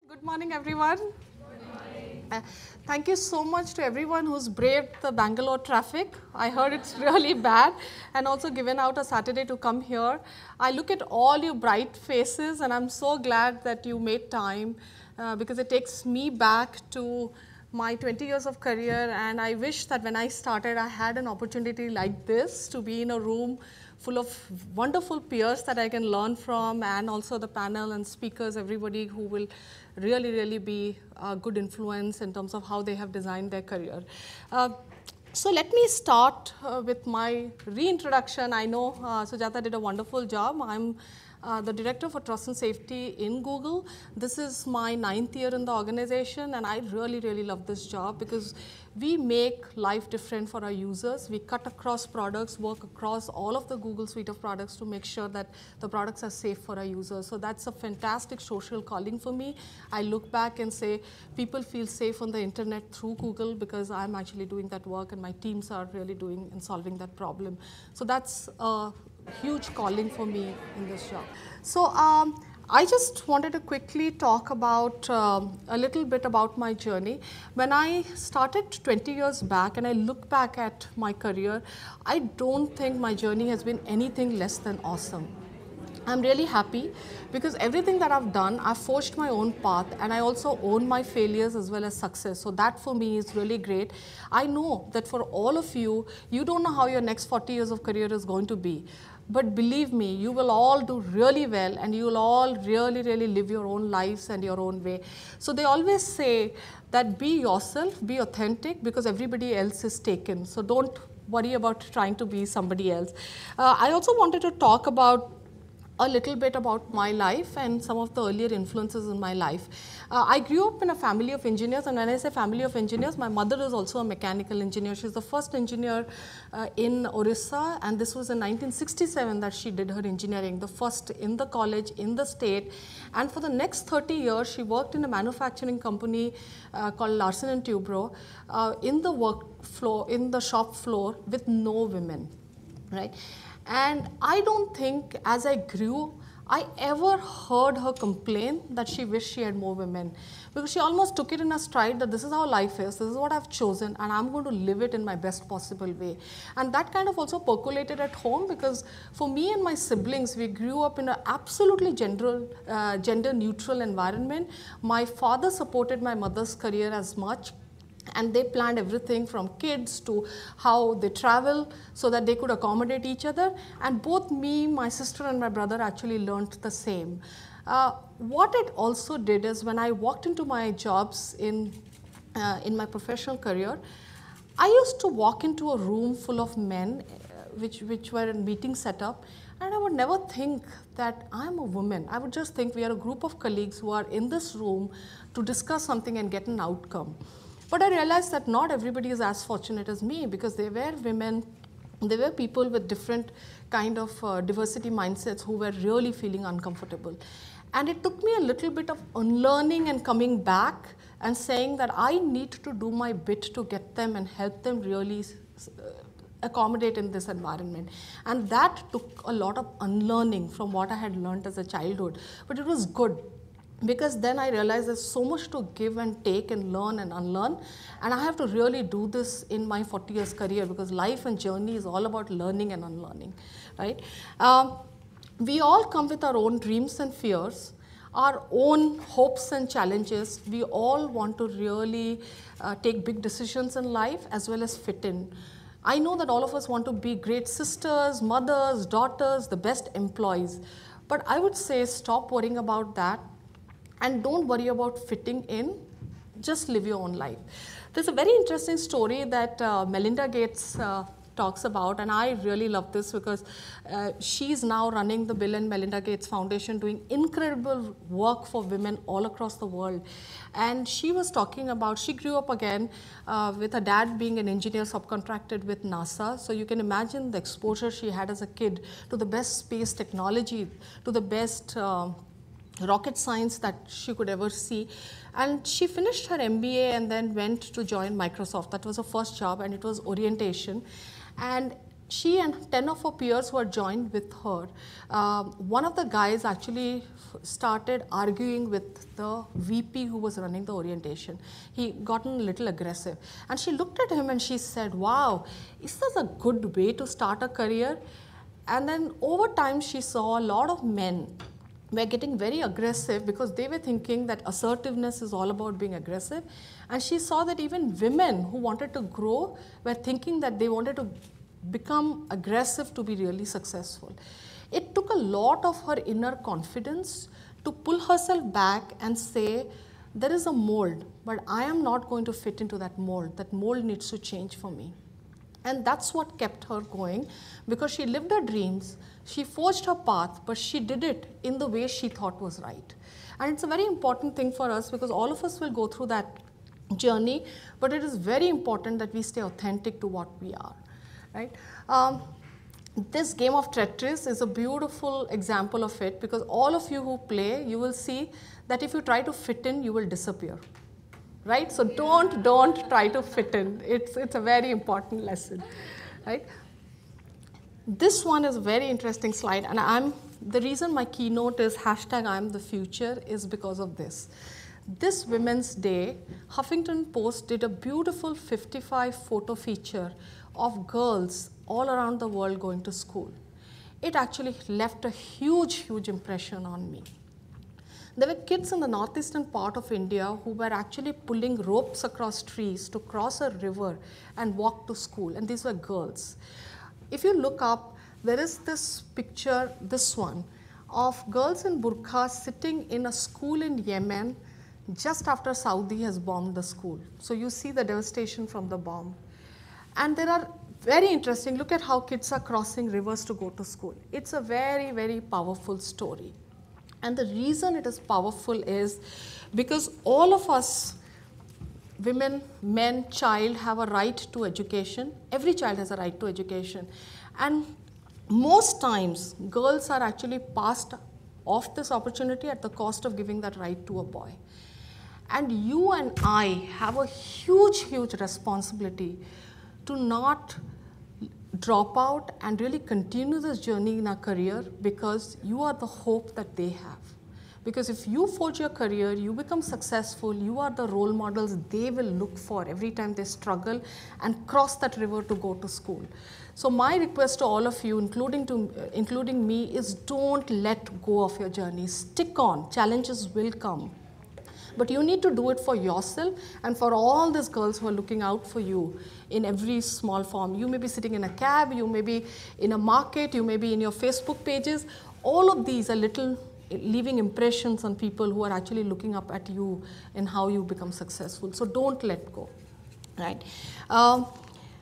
Good morning, everyone. Thank you so much to everyone who's braved the Bangalore traffic. I heard it's really bad, and also given out a Saturday to come here. I look at all your bright faces, and I'm so glad that you made time because it takes me back to my 20 years of career, and I wish that when I started, I had an opportunity like this to be in a room full of wonderful peers that I can learn from, and also the panel and speakers, everybody who will really be a good influence in terms of how they have designed their career. So let me start with my reintroduction. I know Sujata did a wonderful job. I'm the Director for Trust and Safety in Google. This is my 9th year in the organization, and I really love this job because we make life different for our users. We cut across products, work across all of the Google suite of products to make sure that the products are safe for our users. So that's a fantastic social calling for me. I look back and say people feel safe on the internet through Google because I'm actually doing that work and my teams are really doing and solving that problem. So that's a huge calling for me in this job. So I just wanted to quickly talk about a little bit about my journey. When I started 20 years back and I look back at my career, I don't think my journey has been anything less than awesome. I'm really happy because everything that I've done, I've forged my own path, and I also own my failures as well as success. So that for me is really great. I know that for all of you, you don't know how your next 40 years of career is going to be. But believe me, you will all do really well, and you will all really live your own lives and your own way. So they always say that be yourself, be authentic, because everybody else is taken. So don't worry about trying to be somebody else. I also wanted to talk about a little bit about my life and some of the earlier influences in my life. I grew up in a family of engineers, and when I say family of engineers, my mother is also a mechanical engineer. She's the first engineer in Orissa, and this was in 1967 that she did her engineering, the first in the college, in the state. And for the next 30 years, she worked in a manufacturing company called Larsen and Toubro in the work floor, in the shop floor with no women, right? And I don't think as I grew, I ever heard her complain that she wished she had more women, because she almost took it in a stride that this is how life is, this is what I've chosen, and I'm going to live it in my best possible way. And that kind of also percolated at home, because for me and my siblings, we grew up in an absolutely gender neutral environment. My father supported my mother's career as much, and they planned everything from kids to how they travel so that they could accommodate each other. And both me, my sister and my brother actually learned the same. What it also did is when I walked into my jobs in my professional career, I used to walk into a room full of men which were in meeting setup, and I would never think that I'm a woman. I would just think we are a group of colleagues who are in this room to discuss something and get an outcome. But I realized that not everybody is as fortunate as me, because they were women, they were people with different kind of diversity mindsets who were really feeling uncomfortable. And it took me a little bit of unlearning and coming back and saying that I need to do my bit to get them and help them really accommodate in this environment. And that took a lot of unlearning from what I had learned as a childhood. But it was good, because then I realized there's so much to give and take and learn and unlearn, and I have to really do this in my 40 years career, because life and journey is all about learning and unlearning, right? We all come with our own dreams and fears, our own hopes and challenges. We all want to really take big decisions in life as well as fit in. I know that all of us want to be great sisters, mothers, daughters, the best employees, but I would say stop worrying about that. And don't worry about fitting in, just live your own life. There's a very interesting story that Melinda Gates talks about, and I really love this because she's now running the Bill and Melinda Gates Foundation, doing incredible work for women all across the world. And she was talking about, she grew up again with her dad being an engineer subcontracted with NASA. So you can imagine the exposure she had as a kid to the best space technology, to the best rocket science that she could ever see. And she finished her MBA and then went to join Microsoft. That was her first job, and it was orientation. And she and 10 of her peers who had joined with her, one of the guys actually started arguing with the VP who was running the orientation. He gotten a little aggressive. And she looked at him and she said, wow, is this a good way to start a career? And then over time, she saw a lot of men were getting very aggressive because they were thinking that assertiveness is all about being aggressive. And she saw that even women who wanted to grow were thinking that they wanted to become aggressive to be really successful. It took a lot of her inner confidence to pull herself back and say, there is a mold, but I am not going to fit into that mold. That mold needs to change for me. And that's what kept her going, because she lived her dreams, she forged her path, but she did it in the way she thought was right. And it's a very important thing for us, because all of us will go through that journey, but it is very important that we stay authentic to what we are, right? This game of Tetris is a beautiful example of it, because all of you who play, you will see that if you try to fit in, you will disappear. Right? So don't try to fit in. It's a very important lesson, right? This one is a very interesting slide, and the reason my keynote is #I'mTheFuture is because of this. This Women's Day, Huffington Post did a beautiful 55 photo feature of girls all around the world going to school. It actually left a huge impression on me. There were kids in the northeastern part of India who were actually pulling ropes across trees to cross a river and walk to school, and these were girls. If you look up, there is this picture, this one, of girls in burqas sitting in a school in Yemen just after Saudi has bombed the school. So you see the devastation from the bomb. And there are very interesting, look at how kids are crossing rivers to go to school. It's a very powerful story. And the reason it is powerful is because all of us, women, men, child, have a right to education. Every child has a right to education. And most times, girls are actually passed off this opportunity at the cost of giving that right to a boy. And you and I have a huge responsibility to not drop out and really continue this journey in our career, because you are the hope that they have. Because if you forge your career, you become successful, you are the role models they will look for every time they struggle and cross that river to go to school. So my request to all of you, including me, is don't let go of your journey. Stick on, challenges will come. But you need to do it for yourself and for all these girls who are looking out for you in every small form. You may be sitting in a cab, you may be in a market, you may be in your Facebook pages. All of these are little leaving impressions on people who are actually looking up at you and how you become successful. So don't let go, right? All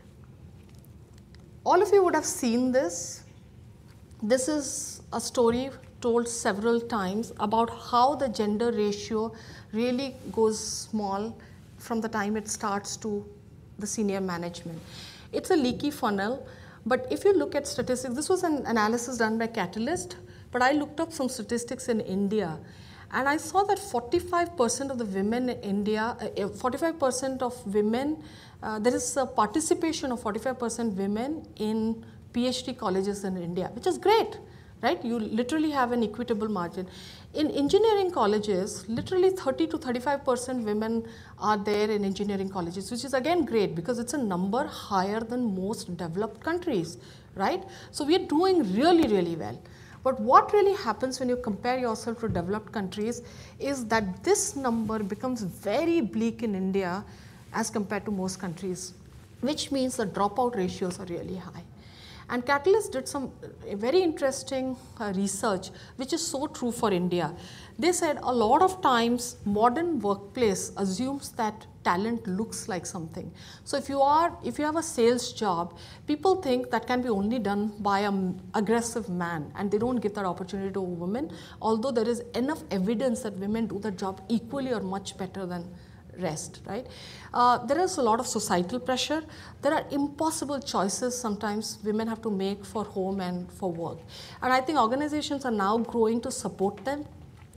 of you would have seen this. This is a story told several times about how the gender ratio really goes small from the time it starts to the senior management. It's a leaky funnel, but if you look at statistics, this was an analysis done by Catalyst, but I looked up some statistics in India, and I saw that 45% of the women in India, 45% of women, there is a participation of 45% women in PhD colleges in India, which is great. Right? You literally have an equitable margin. In engineering colleges, literally 30 to 35% women are there in engineering colleges, which is again great because it's a number higher than most developed countries, right? So we are doing really well. But what really happens when you compare yourself to developed countries is that this number becomes very bleak in India as compared to most countries, which means the dropout ratios are really high. And Catalyst did some very interesting research, which is so true for India. They said a lot of times modern workplace assumes that talent looks like something. So if you have a sales job, people think that can be only done by an aggressive man, and they don't give that opportunity to women, although there is enough evidence that women do the job equally or much better than rest, right? There is a lot of societal pressure. There are impossible choices sometimes women have to make for home and for work. And I think organizations are now growing to support them.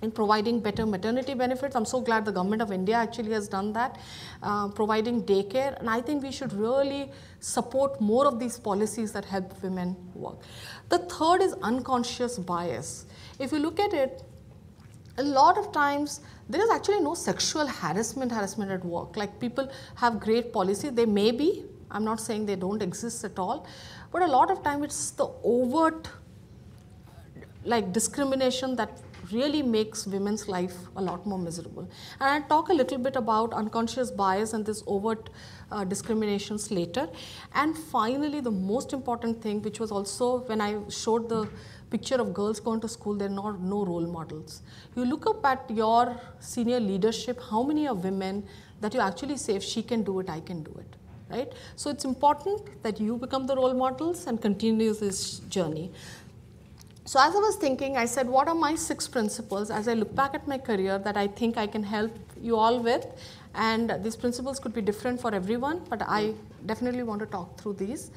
in providing better maternity benefits. I'm so glad the government of India actually has done that, providing daycare, and I think we should really support more of these policies that help women work. The third is unconscious bias. If you look at it, a lot of times there is actually no sexual harassment at work. Like, people have great policy, they may be, I'm not saying they don't exist at all, but a lot of time it's the overt like discrimination that really makes women's life a lot more miserable. And I'll talk a little bit about unconscious bias and this overt discriminations later. And finally, the most important thing, which was also when I showed the picture of girls going to school, there are no role models. You look up at your senior leadership, how many are women that you actually say, if she can do it, I can do it, right? So it's important that you become the role models and continue this journey. So as I was thinking, I said, what are my 6 principles as I look back at my career that I think I can help you all with? And these principles could be different for everyone, but I definitely want to talk through these.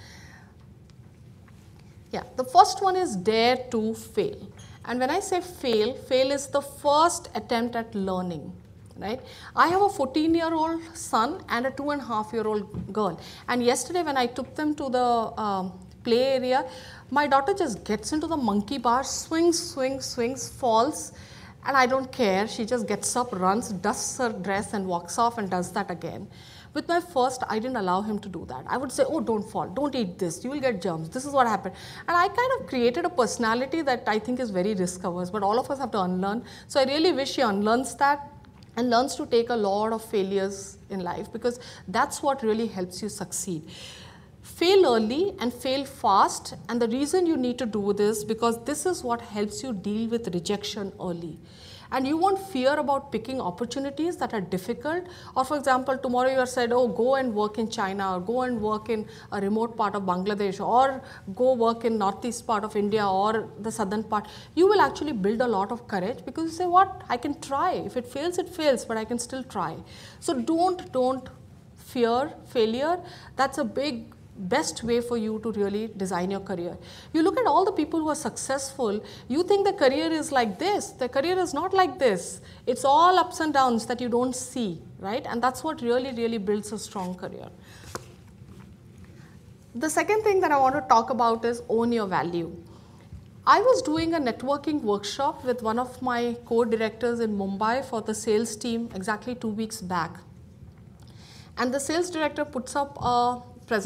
Yeah, the first one is dare to fail. And when I say fail, fail is the first attempt at learning, right? I have a 14-year-old son and a 2.5-year-old girl. And yesterday when I took them to the play area, my daughter just gets into the monkey bar, swings, falls, and I don't care. She just gets up, runs, dusts her dress and walks off and does that again. With my first, I didn't allow him to do that. I would say, oh, don't fall, don't eat this, you will get germs, this is what happened. And I kind of created a personality that I think is very risk averse, but all of us have to unlearn. So I really wish she unlearns that and learns to take a lot of failures in life, because that's what really helps you succeed. Fail early and fail fast, and the reason you need to do this because this is what helps you deal with rejection early. And you won't fear about picking opportunities that are difficult, or for example, tomorrow you are said, oh, go and work in China, or go and work in a remote part of Bangladesh, or go work in northeast part of India or the southern part. You will actually build a lot of courage because you say, what, I can try. If it fails, it fails, but I can still try. So don't fear failure. That's a best way for you to really design your career. You look at all the people who are successful, you think their career is like this. Their career is not like this. It's all ups and downs that you don't see, right? And that's what really builds a strong career. The second thing that I want to talk about is own your value. I was doing a networking workshop with one of my co-directors in Mumbai for the sales team exactly 2 weeks back. And the sales director puts up a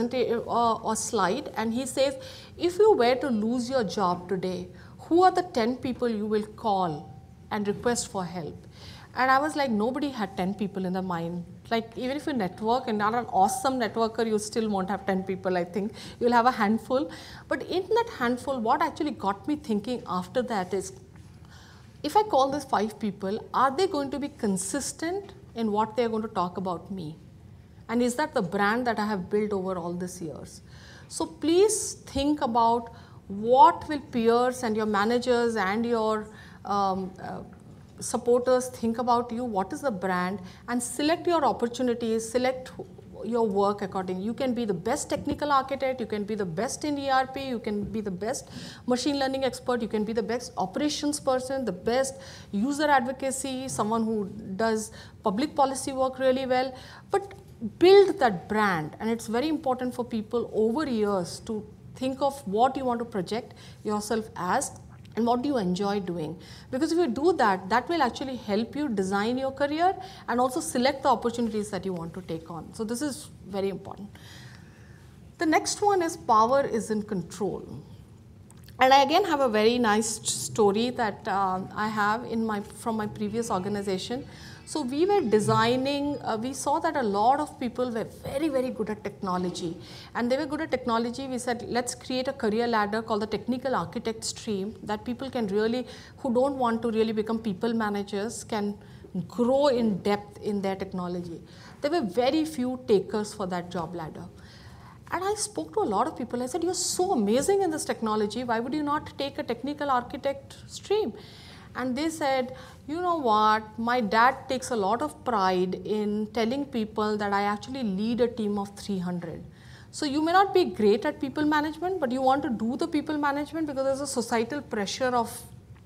slide and he says, if you were to lose your job today, who are the 10 people you will call and request for help? And I was like, nobody had 10 people in their mind. Like, even if you network and are an awesome networker, you still won't have 10 people, I think. You'll have a handful. But in that handful, what actually got me thinking after that is, if I call these 5 people, are they going to be consistent in what they're going to talk about me? And is that the brand that I have built over all these years? So please think about what will peers and your managers and your supporters think about you, what is the brand, and select your opportunities, select your work accordingly. You can be the best technical architect, you can be the best in ERP, you can be the best machine learning expert, you can be the best operations person, the best user advocacy, someone who does public policy work really well. But build that brand, and it's very important for people over years to think of what you want to project yourself as and what do you enjoy doing. Because if you do that, that will actually help you design your career and also select the opportunities that you want to take on. So this is very important. The next one is power is in control. And I again have a very nice story that I have from my previous organization. So we were designing, we saw that a lot of people were very good at technology. And they were good at technology. We said, let's create a career ladder called the technical architect stream that people can really, who don't want to really become people managers, can grow in depth in their technology. There were very few takers for that job ladder. And I spoke to a lot of people. I said, you're so amazing in this technology. Why would you not take a technical architect stream? And they said, you know what, my dad takes a lot of pride in telling people that I actually lead a team of 300. So you may not be great at people management, but you want to do the people management because there's a societal pressure of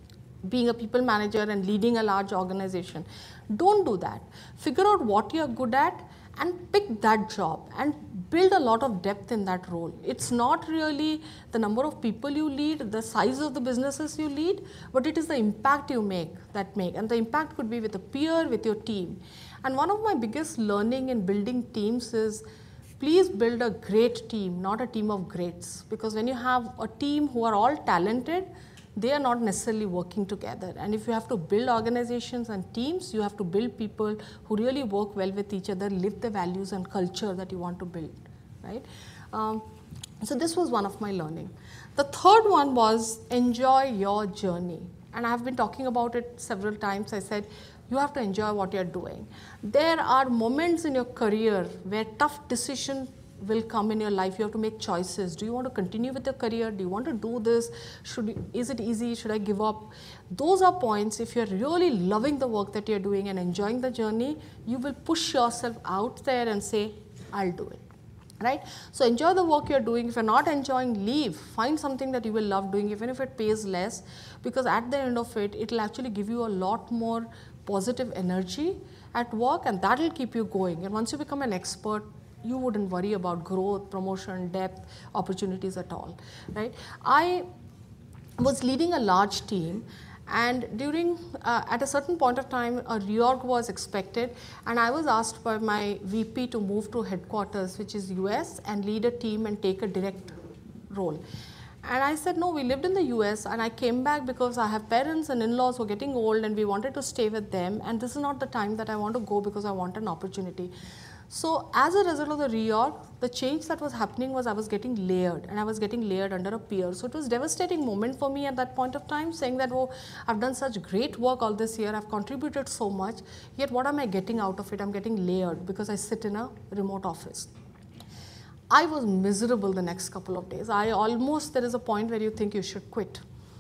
being a people manager and leading a large organization. Don't do that. Figure out what you're good at and pick that job and build a lot of depth in that role. It's not really the number of people you lead, the size of the businesses you lead, but it is the impact you make. And the impact could be with a peer, with your team. And one of my biggest learning in building teams is, please build a great team, not a team of greats. Because when you have a team who are all talented, they are not necessarily working together. And if you have to build organizations and teams, you have to build people who really work well with each other, live the values and culture that you want to build, right? So this was one of my learning. The third one was enjoy your journey. And I have been talking about it several times. I said, you have to enjoy what you're doing. There are moments in your career where tough decisions will come in your life. You have to make choices. Do you want to continue with your career? Do you want to do this? Is it easy? Should I give up? Those are points. If you're really loving the work that you're doing and enjoying the journey, you will push yourself out there and say, I'll do it. Right? So enjoy the work you're doing. If you're not enjoying, leave. Find something that you will love doing, even if it pays less, because at the end of it, it'll actually give you a lot more positive energy at work, and that'll keep you going. And once you become an expert, you wouldn't worry about growth, promotion, depth, opportunities at all, right? I was leading a large team, and during, at a certain point of time, a reorg was expected, and I was asked by my VP to move to headquarters, which is US, and lead a team and take a direct role. And I said, no, we lived in the US, and I came back because I have parents and in-laws who are getting old, and we wanted to stay with them, and this is not the time that I want to go because I want an opportunity. So as a result of the reorg, the change that was happening was I was getting layered, and I was getting layered under a peer. So it was a devastating moment for me at that point of time, saying that, oh, I've done such great work all this year, I've contributed so much, yet what am I getting out of it? I'm getting layered because I sit in a remote office. I was miserable the next couple of days. There is a point where you think you should quit.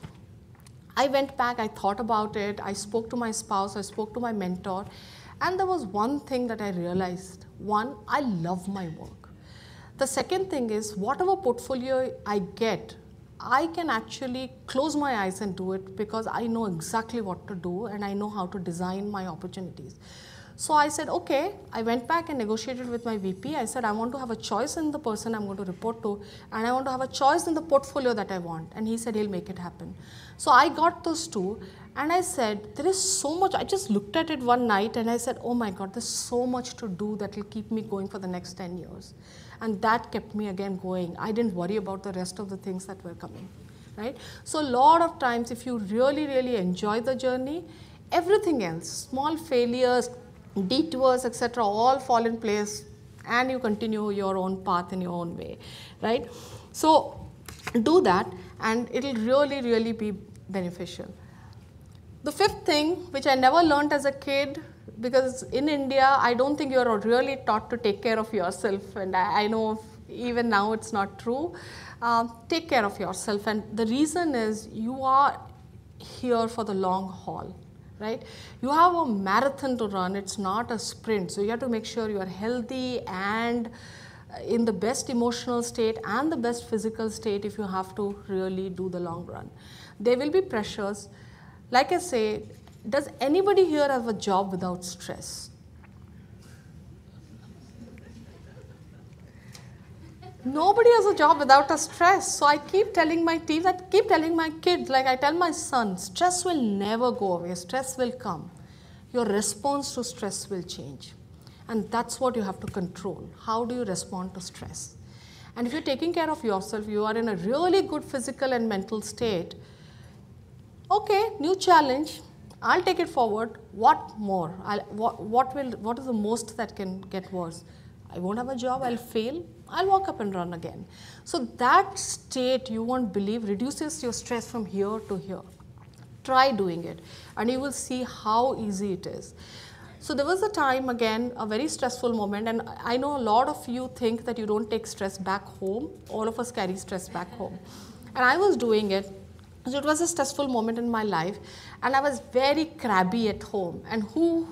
I went back, I thought about it, I spoke to my spouse, I spoke to my mentor, and there was one thing that I realized. One, I love my work. The second thing is, whatever portfolio I get, I can actually close my eyes and do it because I know exactly what to do and I know how to design my opportunities. So I said, okay, I went back and negotiated with my VP. I said, I want to have a choice in the person I'm going to report to, and I want to have a choice in the portfolio that I want. And he said, he'll make it happen. So I got those two, and I said, there is so much. I just looked at it one night and I said, oh my God, there's so much to do that will keep me going for the next 10 years. And that kept me again going. I didn't worry about the rest of the things that were coming, right? So a lot of times, if you really, really enjoy the journey, everything else, small failures, detours, etc., all fall in place, and you continue your own path in your own way, right? So do that, and it'll really, really be beneficial. The fifth thing, which I never learned as a kid, because in India, I don't think you're really taught to take care of yourself, and I know even now it's not true. Take care of yourself, and the reason is you are here for the long haul. Right? You have a marathon to run, it's not a sprint. So you have to make sure you are healthy and in the best emotional state and the best physical state if you have to really do the long run. There will be pressures. Like I say, does anybody here have a job without stress? Nobody has a job without a stress. So I keep telling my team, I keep telling my kids, like I tell my son, stress will never go away, stress will come. Your response to stress will change. And that's what you have to control. How do you respond to stress? And if you're taking care of yourself, you are in a really good physical and mental state. Okay, new challenge, I'll take it forward. What more? What is the most that can get worse? I won't have a job, I'll fail, I'll walk up and run again. So that state, you won't believe, reduces your stress from here to here. Try doing it, and you will see how easy it is. So there was a time, again, a very stressful moment, and I know a lot of you think that you don't take stress back home. All of us carry stress back home. And I was doing it. So it was a stressful moment in my life, and I was very crabby at home. And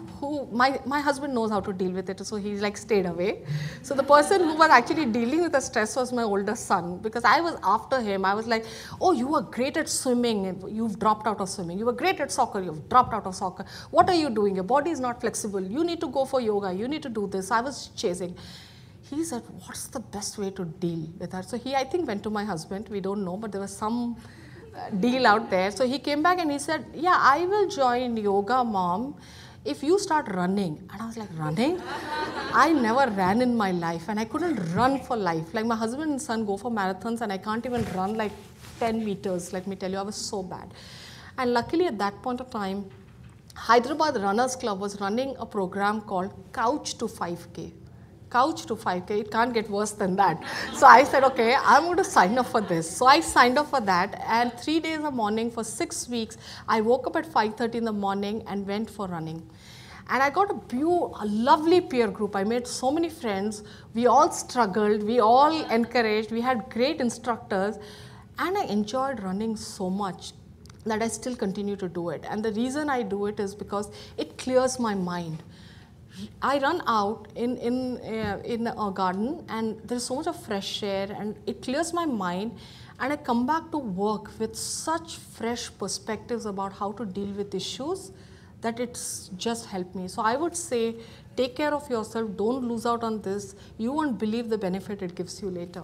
my husband knows how to deal with it, so he like stayed away. So the person who was actually dealing with the stress was my older son, because I was after him. I was like, "Oh, you were great at swimming, you've dropped out of swimming. You were great at soccer, you've dropped out of soccer. What are you doing? Your body is not flexible. You need to go for yoga. You need to do this." I was chasing. He said, "What's the best way to deal with her?" So he, I think, went to my husband. We don't know, but there was some deal out there. So he came back and he said, "Yeah, I will join yoga, mom, if you start running." And I was like, "Running?" I never ran in my life, and I couldn't run for life. Like, my husband and son go for marathons, and I can't even run like 10 meters. Let me tell you, I was so bad. And luckily at that point of time, Hyderabad Runners Club was running a program called Couch to 5K. Couch to 5K, it can't get worse than that. So I said, okay, I'm going to sign up for this. So I signed up for that, and 3 days a morning for 6 weeks, I woke up at 5:30 in the morning and went for running. And I got a lovely peer group. I made so many friends. We all struggled, we all encouraged, we had great instructors, and I enjoyed running so much that I still continue to do it. And the reason I do it is because it clears my mind. I run out in a garden, and there's so much of fresh air, and it clears my mind, and I come back to work with such fresh perspectives about how to deal with issues that it's just helped me. So I would say, take care of yourself, don't lose out on this. You won't believe the benefit it gives you later.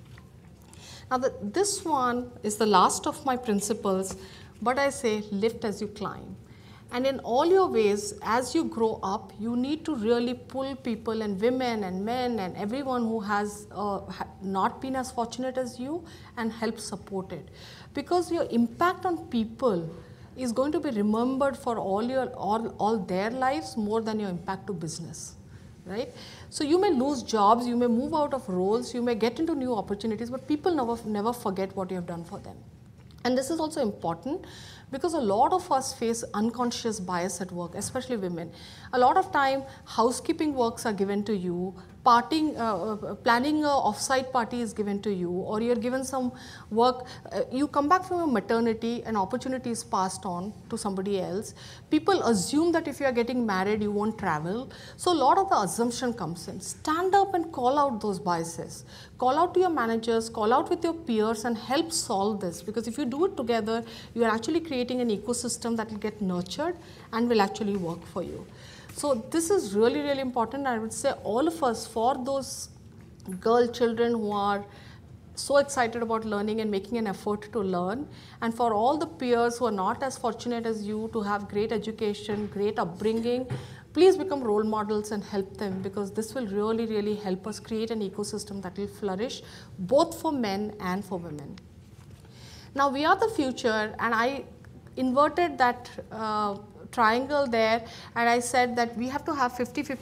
Now this one is the last of my principles, but I say lift as you climb. And in all your ways, as you grow up, you need to really pull people and women and men and everyone who has not been as fortunate as you, and help support it. Because your impact on people is going to be remembered for all their lives more than your impact to business, right? So you may lose jobs, you may move out of roles, you may get into new opportunities, but people never forget what you have done for them. And this is also important because a lot of us face unconscious bias at work, especially women. A lot of time, housekeeping works are given to you, planning an off-site party is given to you, or you're given some work. You come back from a maternity, an opportunity is passed on to somebody else. People assume that if you are getting married, you won't travel. So a lot of the assumption comes in. Stand up and call out those biases. Call out to your managers, call out with your peers, and help solve this. Because if you do it together, you are actually creating an ecosystem that will get nurtured and will actually work for you. So this is really, really important. I would say all of us, for those children who are so excited about learning and making an effort to learn, and for all the peers who are not as fortunate as you to have great education, great upbringing, please become role models and help them, because this will really, really help us create an ecosystem that will flourish both for men and for women. Now we are the future, and I inverted that triangle there, and I said that we have to have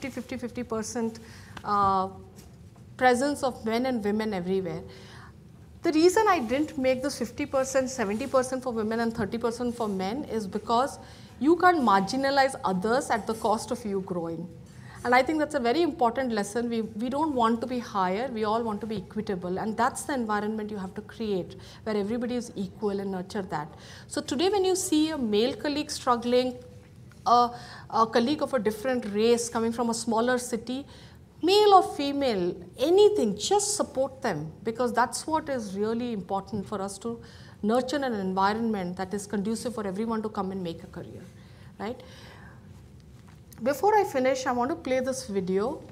50% presence of men and women everywhere. The reason I didn't make this 50%, 70% for women and 30% for men is because you can't marginalize others at the cost of you growing. And I think that's a very important lesson. We don't want to be higher, we all want to be equitable, and that's the environment you have to create, where everybody is equal, and nurture that. So today when you see a male colleague struggling, a colleague of a different race coming from a smaller city, male or female, anything, just support them, because that's what is really important for us to nurture an environment that is conducive for everyone to come and make a career, right? Before I finish, I want to play this video.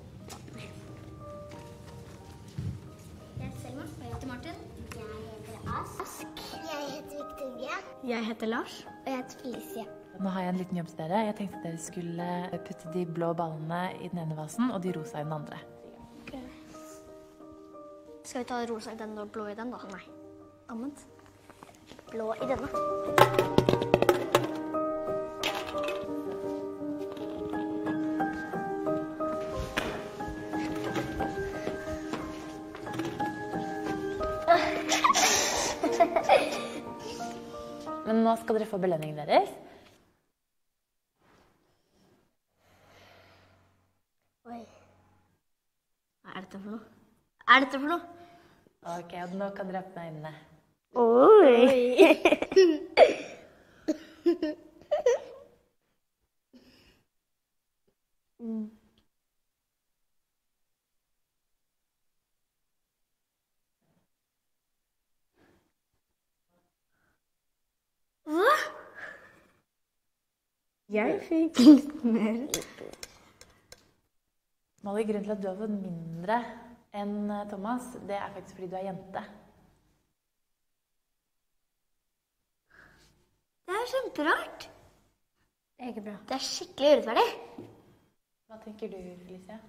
Jeg heter Lars. Og jeg heter Felicia. Nå har jeg en liten jobb til dere. Jeg tenkte at dere skulle putte de blå ballene i den ene vasen og de rosa i den andre. Okay. Skal vi ta rosa i den og blå i den da? Nei. Annet. Blå i denne. Men nå skal dere få belønningen deres. Oi. Hva er dette for noe? Hva er dette for noe? Ok, og nå kan dere åpne øynene. Oi! Hva? Jeg fikk litt mer. Molly, grunnen til at du har fått mindre enn Thomas, det er faktisk fordi du er jente. Det er kjemperart. Det er ikke bra. Det er skikkelig urettferdig. Hva tenker du, Felicia?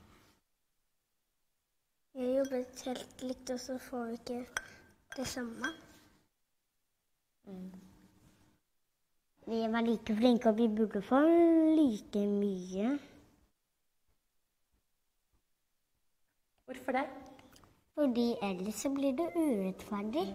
Jeg jobbet helt likt, og så får vi ikke det samme. Vi var like flinke, og vi burde få like mye. Hvorfor det? Fordi ellers så blir det urettferdig.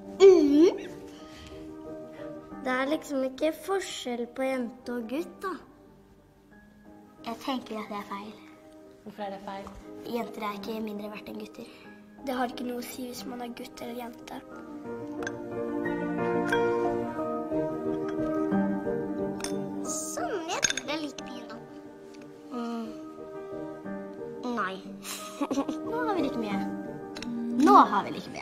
Det er liksom ikke forskjell på jente og gutt, da. Jeg tenker at det er feil. Hvorfor er det feil? Jenter er ikke mindre verdt enn gutter. Det har ikke noe å si hvis man er gutt eller jente. Sånn, jeg tror det er litt mye nå. Nei. Nå har vi like mye. Nå har vi like mye.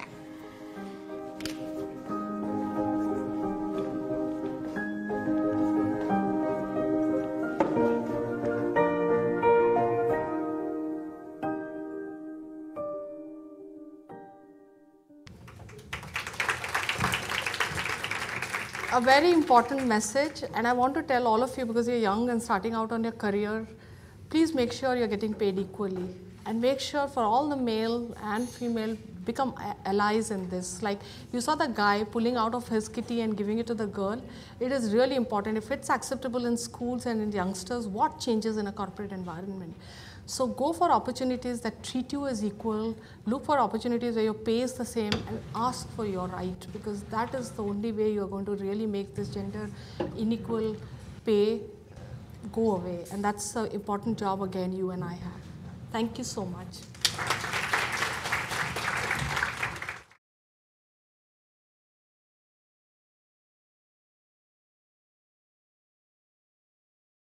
A very important message, and I want to tell all of you, because you're young and starting out on your career, please make sure you're getting paid equally, and make sure for all the male and female become allies in this. Like you saw the guy pulling out of his kitty and giving it to the girl. It is really important. If it's acceptable in schools and in youngsters, what changes in a corporate environment? So go for opportunities that treat you as equal, look for opportunities where your pay is the same, and ask for your right, because that is the only way you're going to really make this gender unequal pay go away. And that's an important job again you and I have. Thank you so much.